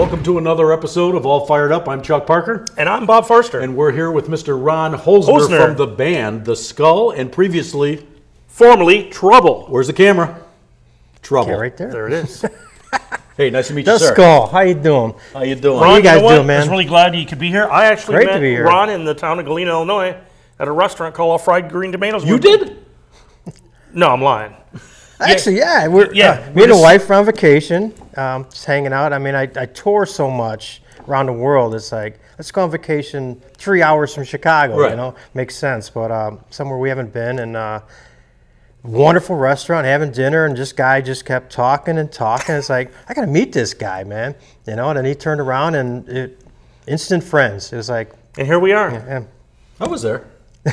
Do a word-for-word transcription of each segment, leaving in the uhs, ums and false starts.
Welcome to another episode of All Fired Up. I'm Chuck Parker. And I'm Bob Forster. And we're here with Mister Ron Holzner, Holzner. from the band The Skull, and previously... Formerly Trouble. Where's the camera? Trouble. Okay, right there. There it is. Hey, nice to meet The you, sir. Skull. How you doing? How you doing? Ron, you guys know what? doing, man? I was really glad you could be here. I actually Great met to be here. Ron in the town of Galena, Illinois, at a restaurant called All Fried Green Tomatoes. You We're- did? No, I'm lying. Actually, yeah. We're, Yeah, uh, we're me and the just- wife are on vacation, um, just hanging out. I mean, I, I tour so much around the world. It's like, let's go on vacation three hours from Chicago, Right. you know? Makes sense. But um, somewhere we haven't been, and uh, wonderful restaurant, having dinner, and this guy just kept talking and talking. It's like, I got to meet this guy, man. You know, and then he turned around, and it, instant friends. It was like, And here we are. yeah. I was there.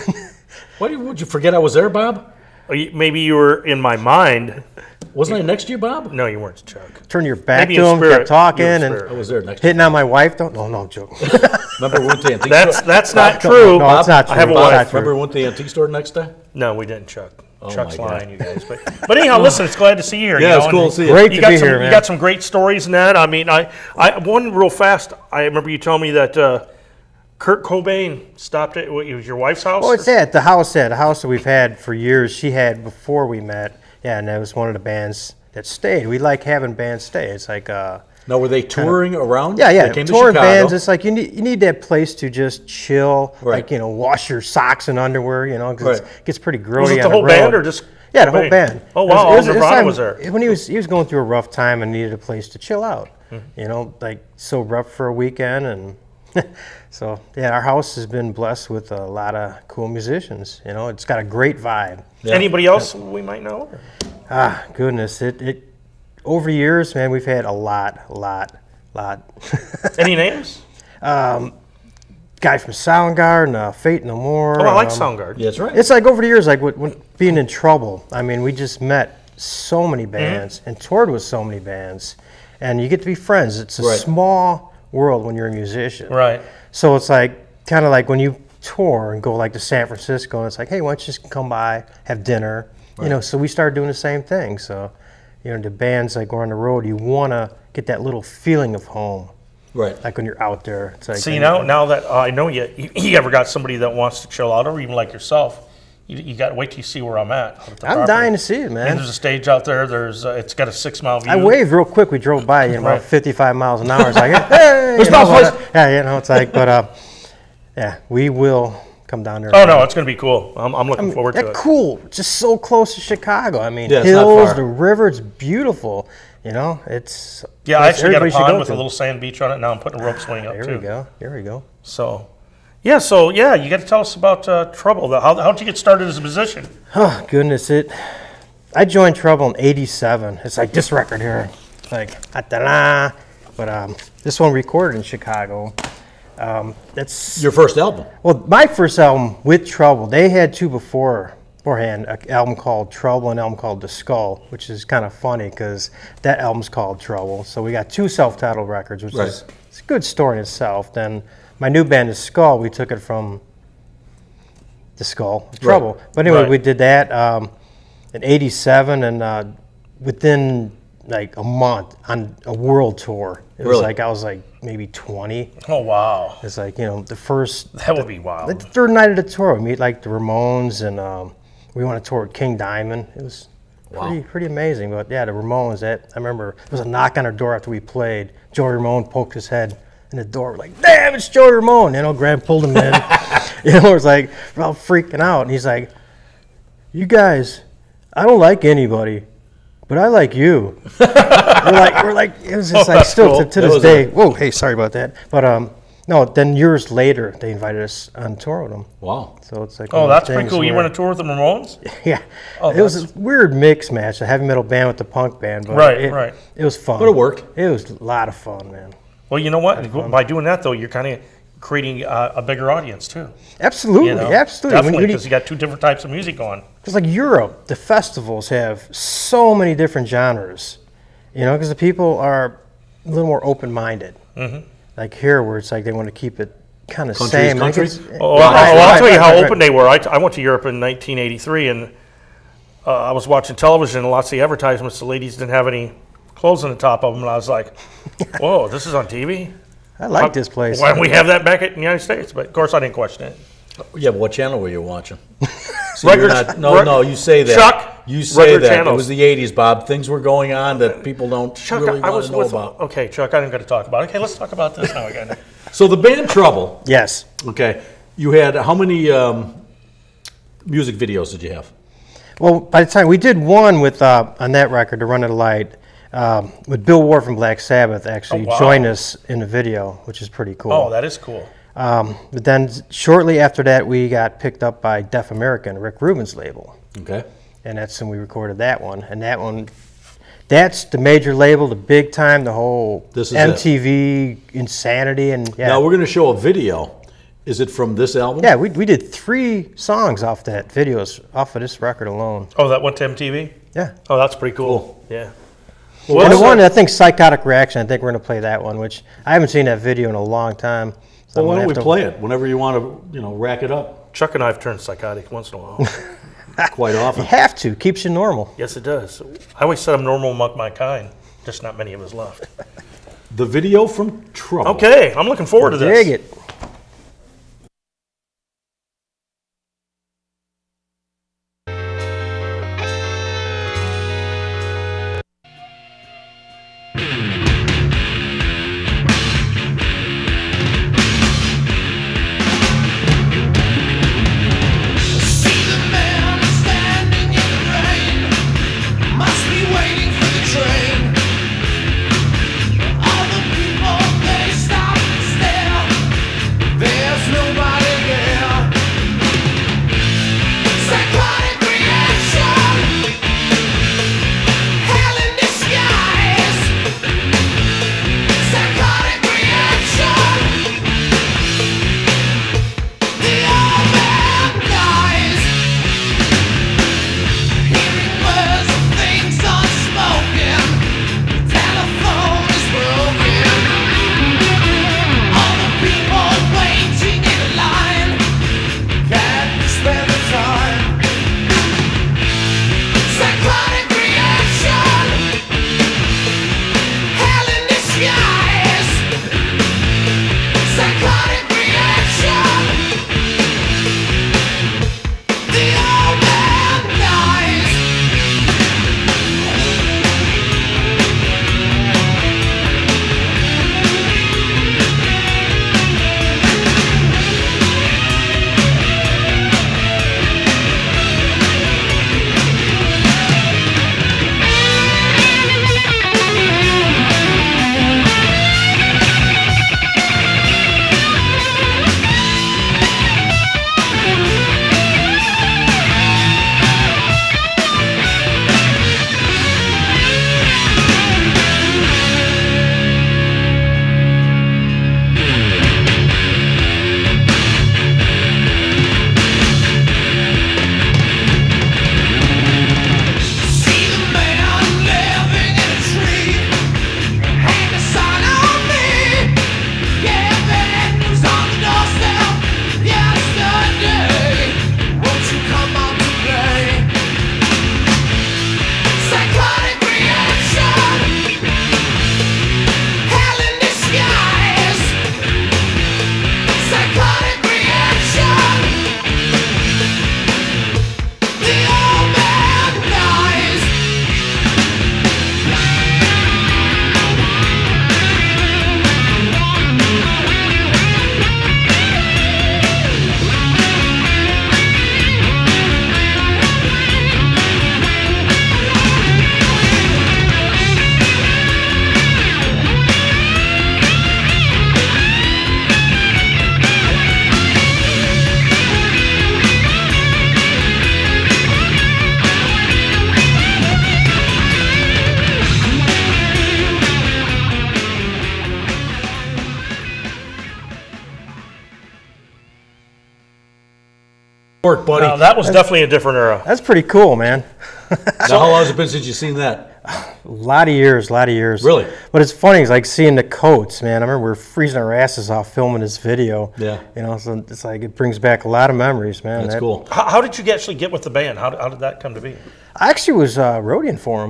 Why did would you forget I was there, Bob? Oh, you- Maybe you were in my mind. Wasn't I next to you, Bob? No, you weren't, Chuck. Turn your back Maybe to in him, spirit. kept talking, You in and spirit. I was there next to you. hitting on my wife. Don't, no, no, joke. Remember we went to the antique That's store? that's not No, true. no, it's not true. I have a It's wife. not true. Remember we went to the antique store next day? No, we didn't, Chuck. Oh, Chuck's my God. lying, you guys. But but anyhow, listen, it's glad to see you here. Yeah, you it's know, cool and to see you. Great You to got be some, here, You man. got some great stories in that. I mean, I, I one real fast. I remember you telling me that uh, Kurt Cobain stopped at what, it was your wife's house. Oh, it's at the house. At the house that we've had for years. She had before we met. Yeah, and that was one of the bands that stayed. We like having bands stay. It's like, uh, Now, were they touring around? yeah, yeah, They came to touring Chicago. bands. It's like you need you need that place to just chill, Right. like you know, wash your socks and underwear. You know, 'cause Right. it gets pretty grody. was it the on whole road. band or just Yeah, the whole Cobain? band. Oh It was- wow, it was- it Nirvana time- was there. when he was he was going through a rough time and needed a place to chill out. Mm-hmm. You know, like sober up for a weekend, and so yeah, our house has been blessed with a lot of cool musicians. You know, it's got a great vibe. Yeah. Anybody else we might know? Ah, goodness, it it over the years, man, we've had a lot, lot, lot. Any names? Guy from Soundgarden, uh, Fate No More. Oh, I like um, Soundgarden. Yeah, that's right. It's like over the years, like when, when being in Trouble. I mean, we just met so Mm-hmm. many bands and toured with so many bands, and you get to be friends. It's a Right. small world when you're a musician. Right. So it's like kind of like when you tour and go like to San Francisco, and it's like, hey, why don't you just come by, have dinner? You know. So we started doing the same thing. So, you know, the bands like go on the road, you want to get that little feeling of home, Right. like when you're out there. It's like, See now, now that uh, I know you, you, you ever got somebody that wants to chill out, or even like yourself, you, you got to wait till you see where I'm at. out at the I'm property. dying to see it, And man. there's a stage out there. There's uh, it's got a six mile view. I waved real quick. We drove by, you know, Right. about fifty-five miles an hour. It's like, hey, There's you know, no place- uh, yeah, you know, it's like, but uh, yeah, we will come down there. Oh no, it's going to be cool. I'm, I'm looking forward to That it. cool, just so close to Chicago. I mean, Yeah, it's not hills, far. the river, it's beautiful. You know, it's Yeah, I it's- actually got a everybody should pond go with to. a little sand beach on it. Now I'm putting a rope swing up Here too. we go. Here we go. So, yeah, so yeah, you got to tell us about uh, Trouble. How how'd you get started as a musician? Oh goodness, it. I joined Trouble in eighty-seven. It's like this record here, like ah-da-da. But um, this one recorded in Chicago. Um, that's Your first album. Well, my first album with Trouble, they had two before beforehand, an album called Trouble and an album called The Skull, which is kind of funny because that album's called Trouble. So we got two self-titled records, which Right. is it's a good story in itself. Then my new band, The Skull, we took it from The Skull, Trouble. But anyway, Right. we did that um, in eighty-seven, and uh, within like a month on a world tour. It was Really? like I was like maybe twenty. Oh wow, It's like, you know, the first that would be wild. like the third night of the tour, we meet like the Ramones, and um, we went on tour with King Diamond. It was pretty pretty amazing. But yeah, the Ramones. That I remember there was a knock on our door after we played. Joey Ramone poked his head in the door. We're like, damn, it's Joey Ramone. You know, Graham pulled him in. You know, it was like we're all freaking out, and he's like, "You guys, I don't like anybody, but I like you." we're like, we're like, it was just Oh, like that's still cool. to, to That this was day. Whoa, hey, sorry about that. But um, no, then years later, they invited us on tour with them. Wow. So it's like, Oh, one of that's the pretty things cool. You where- went on tour with the Ramones? Yeah, Oh, it was that's- a weird mix match, a heavy metal band with the punk band. But Right, it, right. It was fun. But it worked. It was a lot of fun, man. Well, you know what? By doing that though, you're kind of creating uh, a bigger audience too. Absolutely, You know? absolutely. When Definitely, you- because you got two different types of music going. Because like Europe, the festivals have so many different genres, you know, because the people are a little more open-minded. Mm-hmm. Like here, where it's like they want to keep it kind of Country is same. Like country? it's- Oh, Right, I'll, I'll right, tell you right, how right, open they were. I, I went to Europe in nineteen eighty-three, and uh, I was watching television, and lots of the advertisements, the ladies didn't have any clothes on the top of them, and I was like, "Whoa, this is on T V." I like this place. Why don't we have that back in the United States? But of course, I didn't question it. Yeah, but what channel were you watching? So Regular- you're not, no, reg- no, you say that. Chuck, you say regular that. channels. It was the eighties, Bob. Things were going on that people don't Chuck, really I want was to know with. about. Okay, Chuck, I didn't get to talk about it. Okay, let's talk about this now again. So the band Trouble, Yes. okay, you had, how many um, music videos did you have? Well, by the time we did one with uh, on that record, "The Run of the Light," um, with Bill Ward from Black Sabbath actually Oh, wow. joined us in the video, which is pretty cool. Oh, that is cool. Um, but then shortly after that, we got picked up by Deaf American, Rick Rubin's label, Okay. and that's when we recorded that one. And that one, that's the major label, the big time, the whole This is M T V insanity, and yeah, Now we're going to show a video. Is it from this album? yeah, we we did three songs off that videos off of this record alone. Oh, that went to M T V. Yeah. Oh, that's pretty cool. Cool. Yeah. and the so- one, I think, Psychotic Reaction, I think we're going to play that one, which I haven't seen that video in a long time. So Well, why I'm don't we gonna have to- play it whenever you want to, you know, rack it up Chuck and I have turned psychotic once in a while. quite often. You have to. Keeps you normal. Yes, it does. I always said I'm normal among my kind. Just not many of us left. The video from Trouble. Okay, I'm looking forward to this. Dig it. See the man standing in the rain, must be waiting for the train. All the people, they stop and stare. There's nobody there. Psychotic reaction, hell in disguise. Psychotic reaction. The old man dies, hearing words of things unspoken. Telephone is broken. All the people waiting in line can't spare the time. Psychotic reaction, hell in disguise. Psychotic reaction. The old man dies. See the man living in a tree, hang a sign on me. Yeah, bad news on the doorstep. Yesterday, won't you come out to play? Psychotic reaction, hell in disguise. Psychotic reaction. The old man dies. Work, buddy. Now, that was definitely a different era. That's pretty cool, man. Now, how long has it been since you've seen that? A lot of years, a lot of years. Really? But it's funny, it's like seeing the coats, man. I remember we were freezing our asses off filming this video. Yeah. You know, so it's like it brings back a lot of memories, man. That's That- cool. How, how did you actually get with the band? How, did- how did that come to be? I actually was uh, roadieing for him.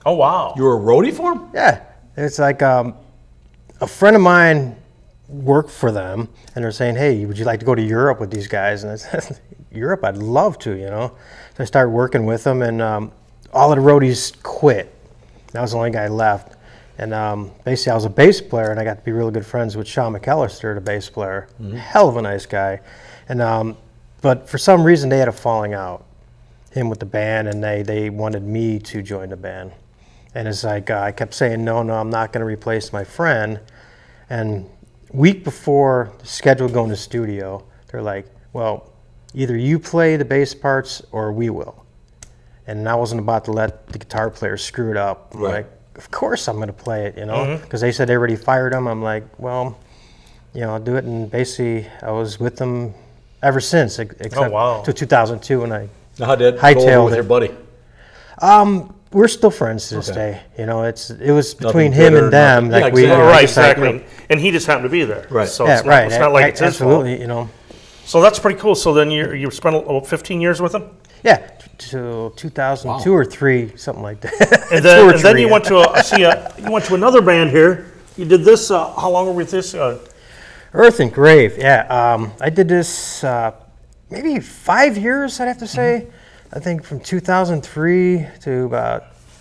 Oh, wow. You were a roadie for him? Yeah, it's like um, a friend of mine worked for them, and they're saying, "Hey, would you like to go to Europe with these guys?" And I said, "Europe, I'd love to," you know. So I started working with them, and um, all of the roadies quit. I was the only guy left, and um, basically I was a bass player, and I got to be really good friends with Sean McAllister, the bass player. Mm-hmm. Hell of a nice guy, and um, but for some reason they had a falling out, him with the band, and they they wanted me to join the band. And it's like uh, I kept saying, no, no, I'm not going to replace my friend. And week before the schedule going to studio, they're like, well, either you play the bass parts or we will. And I wasn't about to let the guitar player screw it up. I'm right. like, of course I'm going to play it, you know, because mm-hmm. they said they already fired him. I'm like, well, you know, I'll do it. And basically I was with them ever since, except oh, wow. to two thousand two when I Now, how did hightailed go over with it. your buddy? Um, we're still friends to this Okay. day. You know, it's it was Nothing between him bitter, and them. nothing- Like yeah, we, exactly. Oh, right, just like, you know, exactly. And he just happened to be there. Right. So yeah, it's not, right. it's not like it's his absolutely. fault. You know, So that's pretty cool. So then you you spent oh, fifteen years with him? yeah, till two thousand two Wow. or three, something like that. And Two then, or and then three, you yeah. went to a, I see a, you went to another band here. You did this, uh, how long were we with this? Uh, Earth and Grave. Yeah, um, I did this uh, maybe five years. I'd have to say. Mm-hmm. I think from two thousand three to about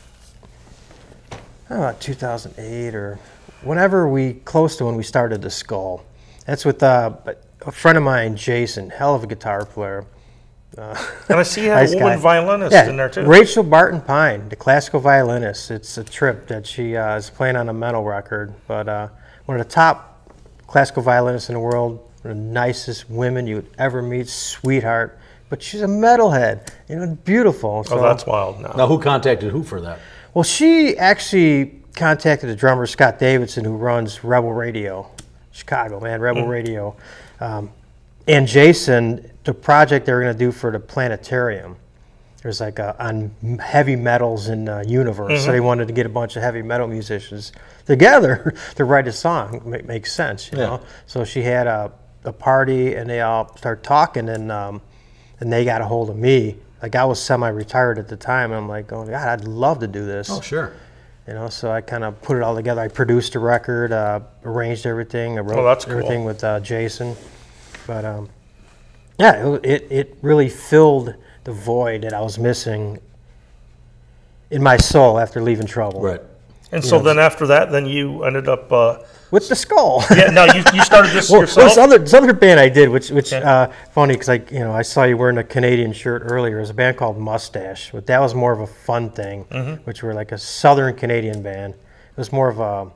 about two thousand eight or whenever we close to when we started the Skull. That's with uh, a friend of mine, Jason, hell of a guitar player. and I see you had Nice a woman guy. violinist Yeah, in there too. Rachel Barton Pine, the classical violinist. It's a trip that she uh, is playing on a metal record, but uh, one of the top classical violinists in the world, one of the nicest women you would ever meet, sweetheart. But she's a metalhead, you know, beautiful. So, Oh, that's wild. No. Now, who contacted who for that? well, she actually contacted the drummer Scott Davidson, who runs Rebel Radio, Chicago, man, Rebel Mm-hmm. Radio, um, and Jason. The project they were going to do for the planetarium. There's like a, on heavy metals in the universe, Mm-hmm. so they wanted to get a bunch of heavy metal musicians together to write a song. Ma- makes sense, you Yeah. know. So she had a, a party, and they all started talking, and um, and they got a hold of me. Like I was semi-retired at the time, and I'm like, going, God, I'd love to do this. Oh, sure. You know, so I kind of put it all together. I produced a record, uh, arranged everything, I wrote Oh, that's cool. everything with uh, Jason. But um, yeah, it, it it really filled the void that I was missing in my soul after leaving Trouble. Right. And so then after that, then you ended up, uh, With the Skull. yeah, now you, you started this Well, yourself? this other this other band I did, which which Yeah. uh, funny because like you know I saw you wearing a Canadian shirt earlier. It was a band called Mustache, but that was more of a fun thing, Mm-hmm. which were like a Southern Canadian band. It was more of a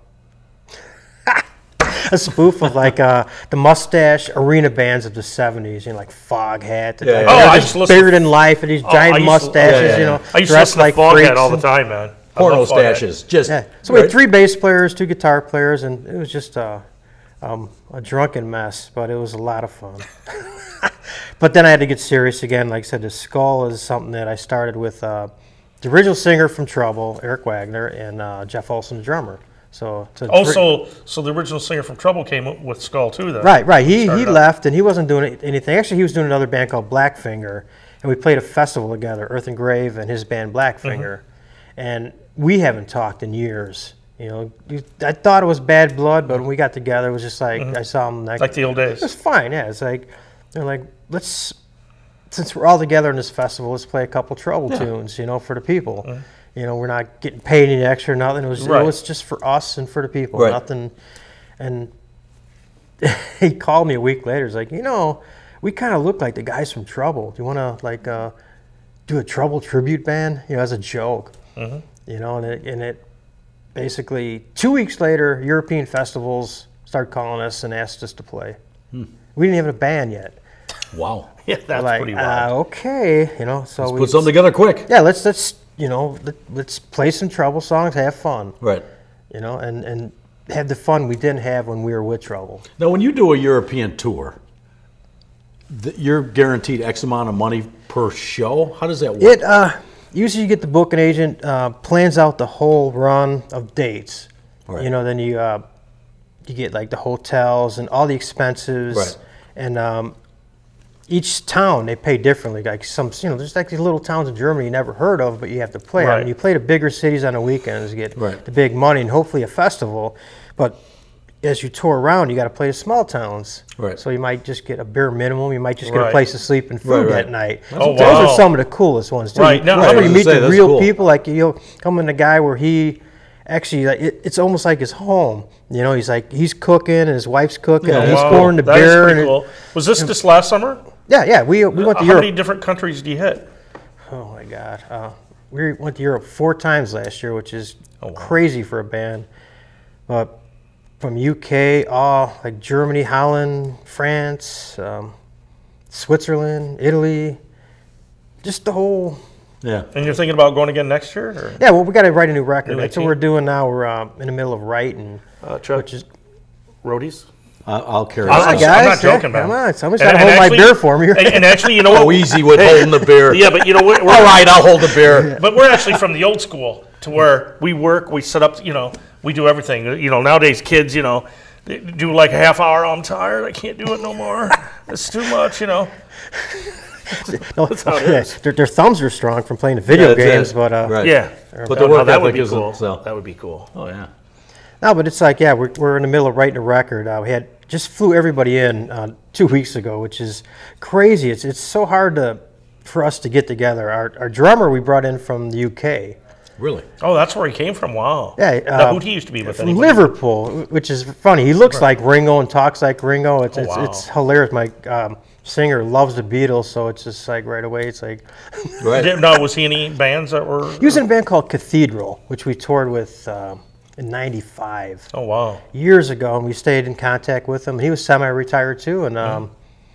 a spoof of like uh, the Mustache arena bands of the seventies, you know, like Foghat. Yeah, like, yeah. Oh, they're I just used to listen bigger to- than life, and these Oh, I giant used to- mustaches, yeah, yeah, you yeah. know, I used to dressed listen to like Foghat freaks all the and- time, man. I Porno love Foghat. stashes. Just Yeah. So we had right? three bass players, two guitar players, and it was just a, um, a drunken mess, but it was a lot of fun. But then I had to get serious again. Like I said, the Skull is something that I started with uh, the original singer from Trouble, Eric Wagner, and uh, Jeff Olson, the drummer. So, it's a three- Also, so the original singer from Trouble came with Skull too, then. Right, right. He Started he out. left and he wasn't doing anything. Actually, he was doing another band called Blackfinger, and we played a festival together, Earth and Grave and his band Blackfinger. Mm-hmm. And we haven't talked in years. You know, you- I thought it was bad blood, but when we got together, it was just like I saw him like, Mm-hmm. Like the old it was days. fine. Yeah, it's like they're like let's since we're all together in this festival, let's play a couple Trouble tunes. You know, for the people. You know, we're not getting paid any extra, nothing. It was Right. it was just for us and for the people, Right. nothing. And he called me a week later. He's like, you know, we kind of look like the guys from Trouble. Do you want to like uh, do a Trouble tribute band? You know, as a joke. You know, and it, and it basically two weeks later, European festivals started calling us and asked us to play. We didn't have a band yet. Wow. Yeah, that's like, pretty uh, wild. okay, you know, so we Put something together quick. yeah, let's let's you know let, let's play some Trouble songs, have fun, Right. you know, and and have the fun we didn't have when we were with Trouble. Now, when you do a European tour, th- you're guaranteed X amount of money per show. How does that work? It uh, usually you get the booking agent uh, plans out the whole run of dates. Right. You know, then you uh, you get like the hotels and all the expenses, Right. and um, each town they pay differently. Like some, you know, there's like these little towns in Germany you never heard of, but you have to play. I Right. mean, you play the bigger cities on the weekends, you get Right. the big money and hopefully a festival. But as you tour around, you got to play the small towns. Right. So you might just get a bare minimum. You might just get Right. a place to sleep and food Right, right. at night. Oh, Those wow. are some of the coolest ones too. Right. You, No, remember I you was meet gonna say, the that's real cool. people. Like you'll come in a guy where he. Actually, like it, it's almost like his home. You know, he's like he's cooking and his wife's cooking and he's Wow, pouring the that is beer. pretty And it- cool. Was this this last summer? yeah, yeah. We we went to How Europe. many different countries do you hit? Oh my God, uh, we went to Europe four times last year, which is Oh, wow. crazy for a band. But from U K, all like Germany, Holland, France, um, Switzerland, Italy, just the whole. Yeah. And you're thinking about going again next year? Or? Yeah, well, we got to write a new record. New That's what eighteen? we're doing now. We're uh, in the middle of writing, Uh, Chuck, which is. roadies? I- I'll carry I'm, on, I'm it. guys. not joking, Yeah, man. come on, somebody's And- gotta and hold my actually- beer for me. And, and actually, you know what? Oh, easy with holding the beer. Yeah, but you know, we're, we're, All right, I'll hold the beer. but we're actually from the old school to where we work, we set up, you know, we do everything. You know, nowadays kids, you know, they do like a half hour. I'm tired. I can't do it no more. It's too much, you know. No, how it yeah, is. their, their thumbs are strong from playing the video Yeah, that's games, it. but uh, Right. Yeah. But the Oh, work that would ethic be isn't, cool. so. That would be cool. Oh, yeah. no, but it's like yeah, we're we're in the middle of writing a record. Uh, we had just flew everybody in uh, two weeks ago, which is crazy. It's it's so hard to for us to get together. Our our drummer we brought in from the U K. Really? Oh, that's where he came from. Wow. Yeah, Now, uh, who'd he used to be with? From Anybody? Liverpool, which is funny. He looks like Ringo and talks like Ringo. It's Oh, it's, wow. it's hilarious. My um, singer loves the Beatles, so it's just like right away. It's like Right. Did- No, was he any bands that were? he was in a band called Cathedral, which we toured with uh, in ninety-five. Oh, wow. Years ago, and we stayed in contact with him. He was semi-retired too, and um,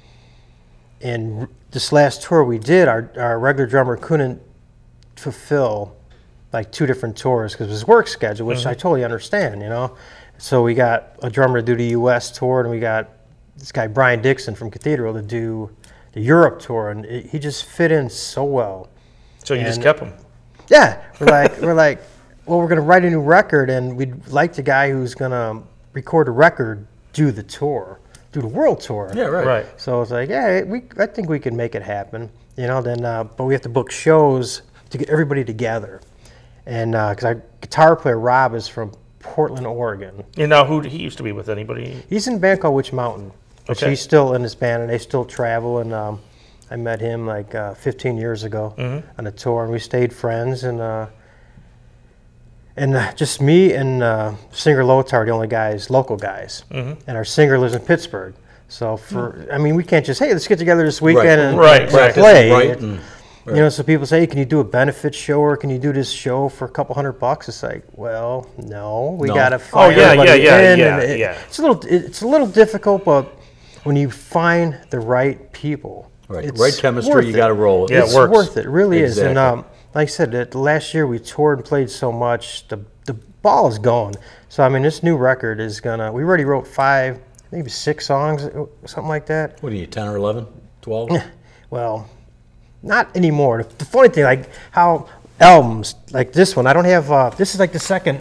and this last tour we did, our our regular drummer couldn't fulfill like two different tours because of his work schedule, which I totally understand, you know. So we got a drummer to do the U S tour, and we got this guy Brian Dixon from Cathedral to do the Europe tour, and it, he just fit in so well. So you just And- kept him. Yeah, we're like we're like, well, we're gonna write a new record, and we'd like the guy who's gonna record a record do the tour, do the world tour. Yeah, right. Right. So it's like, yeah, we I think we can make it happen, you know. Then, uh, but we have to book shows to get everybody together, and because our guitar player Rob is from Portland, Oregon. And now who he used to be with? Anybody? He's in a band called Witch Mountain, which Okay. he's still in this band, and they still travel. And um, I met him like uh, fifteen years ago on a tour, and we stayed friends. And uh, and uh, just me and uh, singer Lothar are the only guys, local guys, and our singer lives in Pittsburgh. So for I mean, we can't just hey, let's get together this weekend and, Right, and right. play. Right. It- and- You know, so people say, hey, can you do a benefit show or can you do this show for a couple hundred bucks? It's like, well, no, we No. gotta Oh, fire yeah, yeah, everybody yeah, in, yeah, and it- yeah. It's a little, it's a little difficult, but when you find the right people, Right. it's Right chemistry, worth you it. gotta roll with. Yeah, it It's works. worth it. It really is. And Exactly. um, like I said, that last year we toured and played so much, the the ball is going. So I mean, this new record is gonna. We already wrote five, maybe six songs, something like that. What are you, ten or eleven? twelve? Well, not anymore. The, the funny thing, like how albums like this one, I don't have. Uh, this is like the second.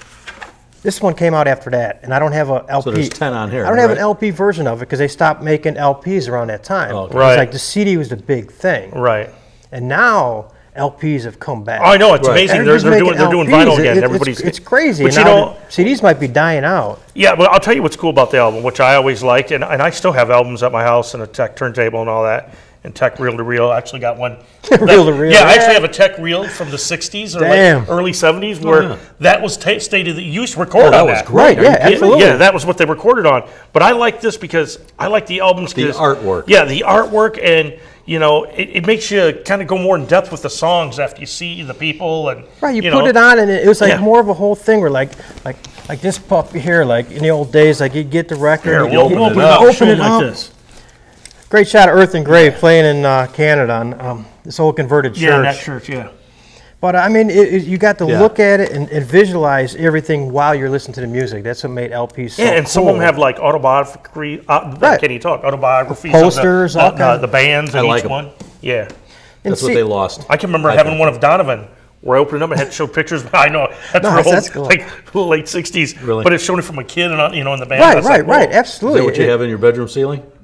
This one came out after that, and I don't have a L P. So there's ten on here, I don't have an right? L P version of it because they stopped making L Ps around that time. Oh, okay. Right. It's like the C D was the big thing, Right. and now L Ps have come back. Oh, I know it's Right. amazing. They're, Everybody's they're doing making they're doing L Ps. vinyl again. It- it- Everybody's it's, it's crazy. But and you now know, the C Ds might be dying out. yeah. But I'll tell you what's cool about the album, which I always liked, and, and I still have albums at my house and a tech turntable and all that, and tech reel to reel. I actually got one. Reel to reel, Yeah, I yeah. actually have a tech reel from the sixties or Damn. like early seventies where yeah. that was ta stated that you used to record Oh, that on was that. great. Right, yeah, Yeah, absolutely. Yeah, that was what they recorded on. But I like this because I like the albums. The 'cause- artwork. Yeah, the artwork, and you know, it, it makes you kind of go more in depth with the songs after you see the people and Right, you, you put know. it on, and it, it was like Yeah. more of a whole thing. Where like, like, like this puppy here, like in the old days, like you get the record, Here, you we'll you open it you up. open Show it 'em like up. this. Great shot of Earth and Grey playing in uh, Canada on um, this old converted church. Yeah, that church. Yeah. But I mean, it, it, you got to Yeah. look at it and, and visualize everything while you're listening to the music. That's what made L Ps so Yeah, and some of cool. them have like autobiography. Uh, Right. Can you talk autobiographies? Posters, of all the, the, kinds. the, the bands I in like each 'em. one. Yeah, That's see- what they lost. I can remember I having think. one of Donovan where I opened it up and had to show pictures. I know that's Nice, real old, that's cool. like late sixties. Really? But it's showing it from a kid and uh, you know in the band. Right, That's right, like, right. whoa. Absolutely. Is that what you It- have in your bedroom ceiling? I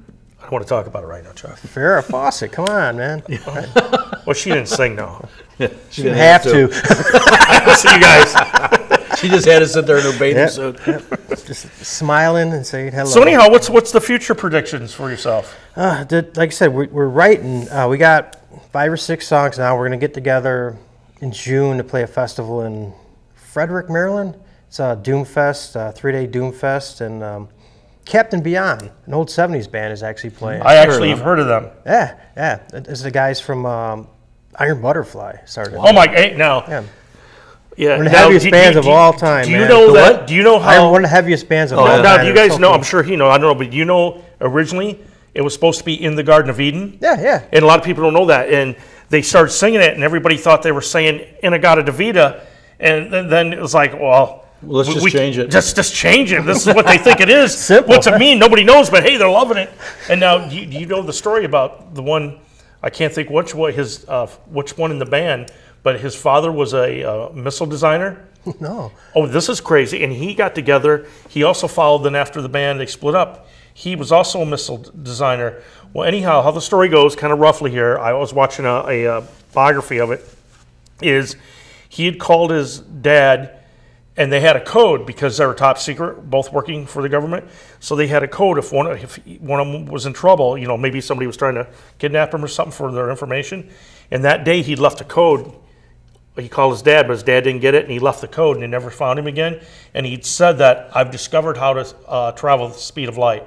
don't want to talk about it right now, Chuck. Farrah Fawcett, come on, man. Well, she didn't sing, no. She You have to. We'll see you guys. She just had to sit there in her bathing Yep, suit. Just smiling and saying hello. So anyhow, what's what's the future predictions for yourself? Uh, did, like I said, we, we're writing. Uh, we got five or six songs now. We're going to get together in June to play a festival in Frederick, Maryland. It's a Doomfest, a three-day Doomfest, and um, Captain Beyond, an old seventies band, is actually playing. I actually have heard of them. Yeah, yeah. It's the guys from um, Iron Butterfly started. Oh my! Hey, now, Yeah. yeah, One of the now, heaviest do- bands do- of do- all time, Do you man. know The that? what? Do you know Iron, how? one of the heaviest bands of Oh, all time. now, do you They're guys so know? cool. I'm sure he know. I don't know, but do you know originally it was supposed to be in the Garden of Eden? Yeah, yeah. And a lot of people don't know that. And they started singing it, and everybody thought they were saying Inagata Davida. And then, then it was like, well, Well, let's just change it. Just, just change it. This is what they think it is. Simple. What's it mean? Nobody knows, but hey, they're loving it. And now, do you, do you know the story about the one? I can't think which one his uh, which one in the band, but his father was a uh, missile designer. No. Oh, this is crazy. And he got together. He also followed then after the band, they split up. He was also a missile d- designer. Well, anyhow, how the story goes, kind of roughly here, I was watching a, a, uh biography of it, is he had called his dad, and they had a code because they were top secret, both working for the government. So they had a code if one, if one of them was in trouble, you know, maybe somebody was trying to kidnap him or something for their information. And that day he'd left a code. He called his dad, but his dad didn't get it, and he left the code, and they never found him again. And he'd said that, I've discovered how to uh, travel at the speed of light.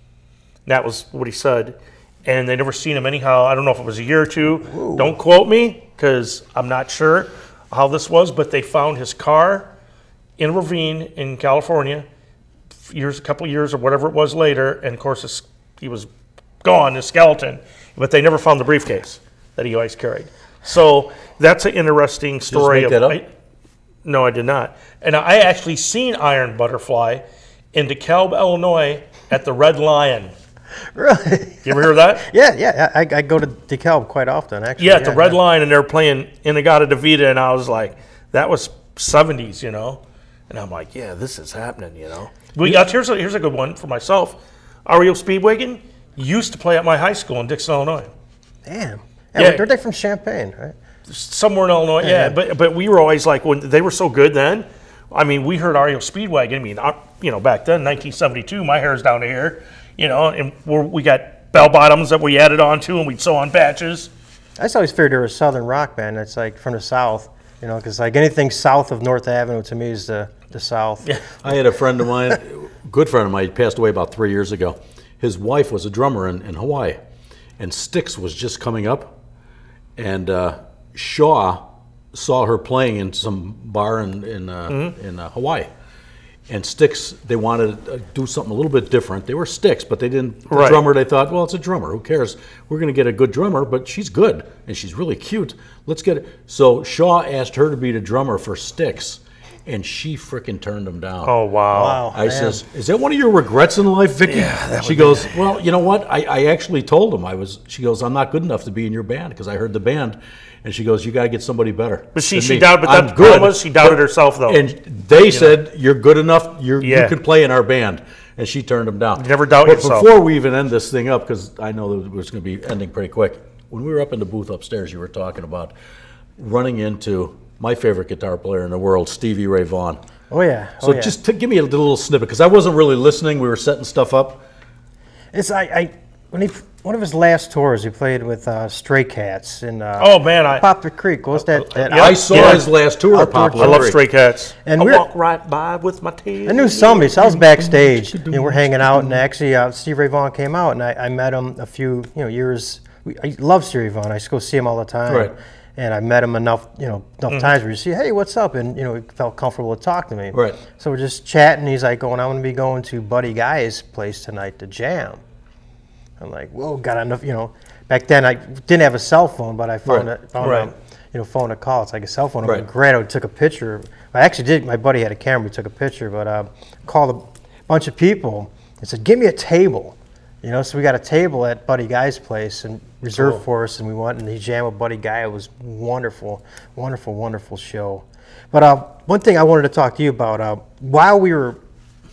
And that was what he said. And they never seen him anyhow. I don't know if it was a year or two. Ooh. Don't quote me, because I'm not sure how this was, but they found his car in a ravine in California, years, a couple of years or whatever it was later, and of course his, he was gone, his skeleton, but they never found the briefcase that he always carried. So that's an interesting story. make of, that up? I, no, I did not. And I actually seen Iron Butterfly in DeKalb, Illinois, at the Red Lion. Really? You ever hear that? Yeah, yeah. I, I go to DeKalb quite often, actually. Yeah, at the Red yeah. Lion, and they were playing Inagata Davida, and I was like, that was seventies, you know? And I'm like, yeah, this is happening, you know? We got, here's a, here's a good one for myself. R E O Speedwagon used to play at my high school in Dixon, Illinois. Damn. Yeah, Yeah. They're they from Champaign, right? Somewhere in Illinois, yeah. Yeah. But but we were always like, when they were so good then, I mean, we heard R E O Speedwagon. I mean, I, you know, back then, nineteen seventy-two, my hair's down to here, you know, and we're, we got bell bottoms that we added on to, and we'd sew on patches. I just always figured they were a southern rock band. It's like from the south, you know, because like anything south of North Avenue to me is the, the south. Yeah. I had a friend of mine, good friend of mine, he passed away about three years ago. His wife was a drummer in, in Hawaii, and Styx was just coming up, and uh, Shaw saw her playing in some bar in in, uh, Mm-hmm. in uh, Hawaii. And Styx, they wanted to do something a little bit different. They were Styx, but they didn't. The Right. drummer, they thought, well, it's a drummer. Who cares? We're going to get a good drummer, but she's good and she's really cute. Let's get it. So Shaw asked her to be the drummer for Styx, and she frickin' turned him down. Oh, wow. Wow. I man. says, "Is that one of your regrets in life, Vicky?" Yeah, she goes, "Well, you know what? I, I actually told him I was." She goes, "I'm not good enough to be in your band because I heard the band." And she goes, "You got to get somebody better." But she, than she me." doubted, but I'm that good was, she doubted but- herself, though. And they said, "You're good enough. You're, Yeah. You can play in our band." And she turned him down. Never doubt but yourself. Before we even end this thing up, because I know that it was going to be ending pretty quick. When we were up in the booth upstairs, you were talking about running into my favorite guitar player in the world, Stevie Ray Vaughan. Oh yeah. Oh, So yeah. just to give me a little snippet, because I wasn't really listening. We were setting stuff up. It's I, I when he one of his last tours he played with uh, Stray Cats in uh, Oh, man, I, Poplar Creek. What was that? that Yeah, I saw yeah. his last tour at Outdoor Poplar I love Creek. Stray Cats. And I we're- walk right by with my tail. I knew somebody, so I was backstage, and we're hanging out, and actually, uh, Steve Ray Vaughan came out, and I, I met him a few, you know, years. We, I love Steve Ray Vaughan. I used to go see him all the time, Right. and I met him enough, you know, enough times where you see, hey, what's up, and you know, he felt comfortable to talk to me. Right. So we're just chatting. He's like, going, I'm going to be going to Buddy Guy's place tonight to jam. I'm like, whoa, got enough, you know. Back then, I didn't have a cell phone, but I found Right. a, found Right. a, you know, phone to call. It's like a cell phone. Right. I'm great. I took a picture. I actually did. My buddy had a camera. We took a picture, but uh, called a bunch of people and said, "Give me a table." You know, so we got a table at Buddy Guy's place and reserved Cool. for us, and we went and he jammed with Buddy Guy. It was wonderful, wonderful, wonderful show. But uh, one thing I wanted to talk to you about uh, while we were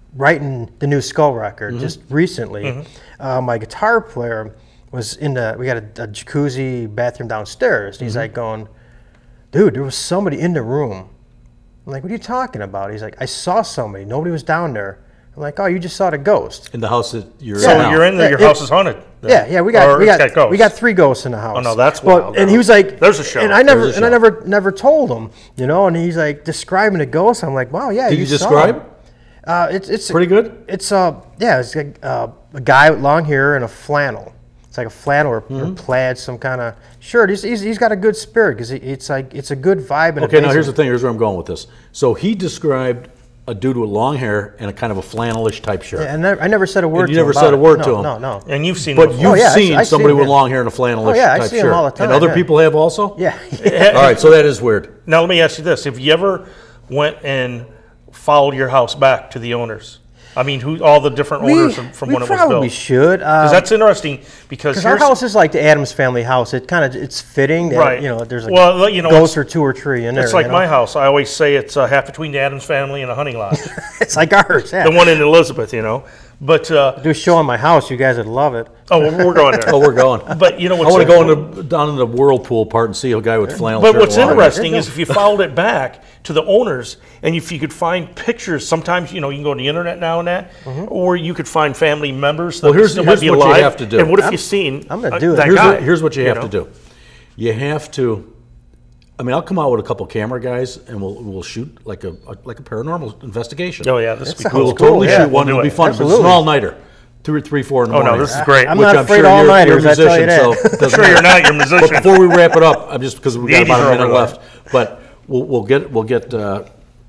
writing the new Skull record just recently, uh, my guitar player was in the, we got a, a jacuzzi bathroom downstairs. And he's like going, dude, there was somebody in the room. I'm like, what are you talking about? He's like, I saw somebody. Nobody was down there. I'm like, oh, you just saw the ghost. In the house that you're So in now. you're in there. Your Yeah, house it- is haunted. then. Yeah, yeah, we got Or we it's got, ghosts. we got three ghosts in the house. Oh, no, that's Well, wild. and he was like, There's a show. and I never There's a and I show. never never told him, you know. And he's like describing the ghost. I'm like, wow, yeah. Did you you saw describe? him. Uh, it's it's Pretty good? It's uh yeah, it's like uh, a guy with long hair and a flannel. It's like a flannel or, Mm-hmm. or plaid, some kind of shirt. He's, he's, he's got a good spirit because it's like it's a good vibe. And Okay, now here's the thing. Here's where I'm going with this. So he described a dude with long hair and a kind of a flannelish type shirt. Yeah, and I, I never said a word. you to never him about said a it. word no, to him. No, no. And you've seen But them you've Oh, yeah, I seen see- I see somebody him, with yeah. long hair and a flannelish Oh, yeah, I type see him shirt. all the time, And other yeah. people have also? Yeah. All right, so that is weird. Now let me ask you this: Have you ever went and followed your house back to the owners? I mean, who all the different owners from, from we when it was probably built? should. Uh, Because that's interesting. Because Because our here's- house is like the Adams family house. It kind of it's fitting. That, Right. You know, there's a Well, you know, ghost or two or three in there. It's like you know? my house. I always say it's uh, half between the Adams family and a hunting lodge. It's like ours. Yeah. The one in Elizabeth, you know. But uh, Do a show in my house. You guys would love it. oh, well, we're going there. Oh, we're going. But you know I what's want to go into, down in the whirlpool part and see a guy with flannel But shirt what's and long hair. interesting is if you followed it back to the owners, and if you could find pictures, sometimes you know you can go on the internet now and that, or you could find family members that Well, here's- still here's might be what you alive. have to do. And what if I'm- you've seen? I'm gonna uh, do it. that Here's, guy, what, here's what you have know? to do. You have to. I mean, I'll come out with a couple camera guys, and we'll we'll shoot like a, a like a paranormal investigation. Oh yeah, this would be sounds cool. We'll cool, totally yeah. shoot one. We'll do It'll be it. fun. But it's an Absolutely. all-nighter, two or three, four in the Oh no, morning. this is great. I'm Which not I'm afraid sure of you're, all-nighters, you're a I tell you musician, so that. it doesn't Sure, you're matter. not. You're a But musician. before we wrap it up, I'm just because we got The about a eighties are minute over left. But we'll, we'll get we'll get uh,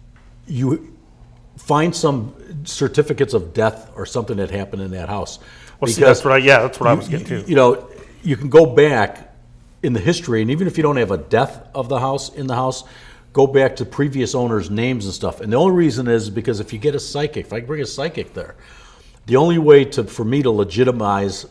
you find some certificates of death or something that happened in that house. Well, see, Because that's what I, yeah, that's what I was you- getting to. You know, you can go back in the history, and even if you don't have a death of the house in the house, go back to previous owners' names and stuff. And the only reason is because if you get a psychic, if I bring a psychic there, the only way to for me to legitimize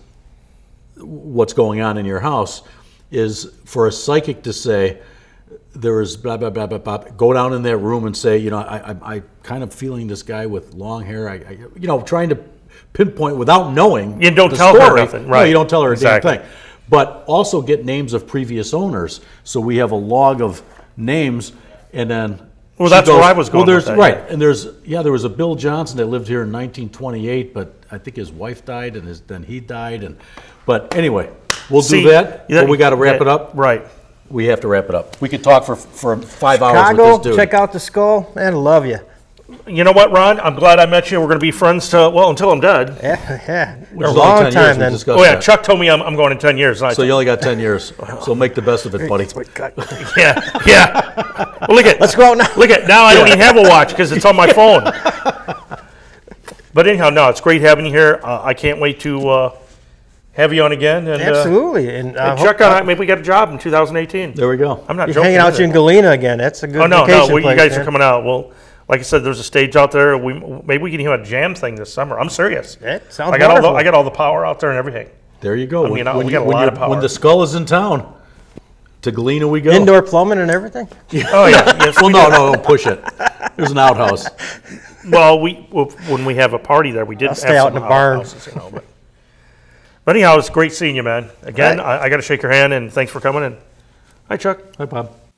what's going on in your house is for a psychic to say, there is blah, blah, blah, blah, blah. Go down in that room and say, you know, I, I, I kind of feeling this guy with long hair. I, I, you know, trying to pinpoint without knowing. You don't the tell her story. nothing, No, right. you don't tell her a Exactly. damn thing. But also get names of previous owners, so we have a log of names, and then. Well, she that's where I was going Well, with there's that, right, yeah. and there's yeah, there was a Bill Johnson that lived here in nineteen twenty-eight, but I think his wife died, and his, then he died, and but anyway, we'll See, do that. yeah, but we got to wrap yeah, it up. Right. We have to wrap it up. We could talk for for five hours Chicago, with this dude. check out the Skull, and I love you. You know what, Ron? I'm glad I met you. We're going to be friends to well until I'm dead. Yeah, yeah. Which a is only long ten time years, we then. discussed Oh yeah, that. Chuck told me I'm, I'm going in ten years. And I So you only got ten years. So make the best of it, buddy. yeah, yeah. Well, look at Let's go out now. Look at now. I don't even have a watch because it's on my phone. But anyhow, no, it's great having you here. Uh, I can't wait to uh, have you on again. And, Absolutely. And, Uh, uh, and Chuck, uh, maybe we got a job in two thousand eighteen. There we go. I'm not you're joking. hanging out either. in Galena again. That's a good Oh no, no, vacation well, you place, guys man. are coming out. Well, like I said, there's a stage out there. We maybe we can do a jam thing this summer. I'm serious. That sounds I got all wonderful. the I got all the power out there and everything. There you go. I mean, uh, we you- got a lot you're- of power. When the skull is in town, to Galena we go. Indoor plumbing and everything. Oh yeah. Yes, Well, we no, do. no, don't push it. There's an outhouse. Well, we well, when we have a party there, we did I'll have stay out in some the barn. outhouses, you know, but, but anyhow, it's great seeing you, man. Again, Right. I, I got to shake your hand and thanks for coming in. Hi, Chuck. Hi, Bob.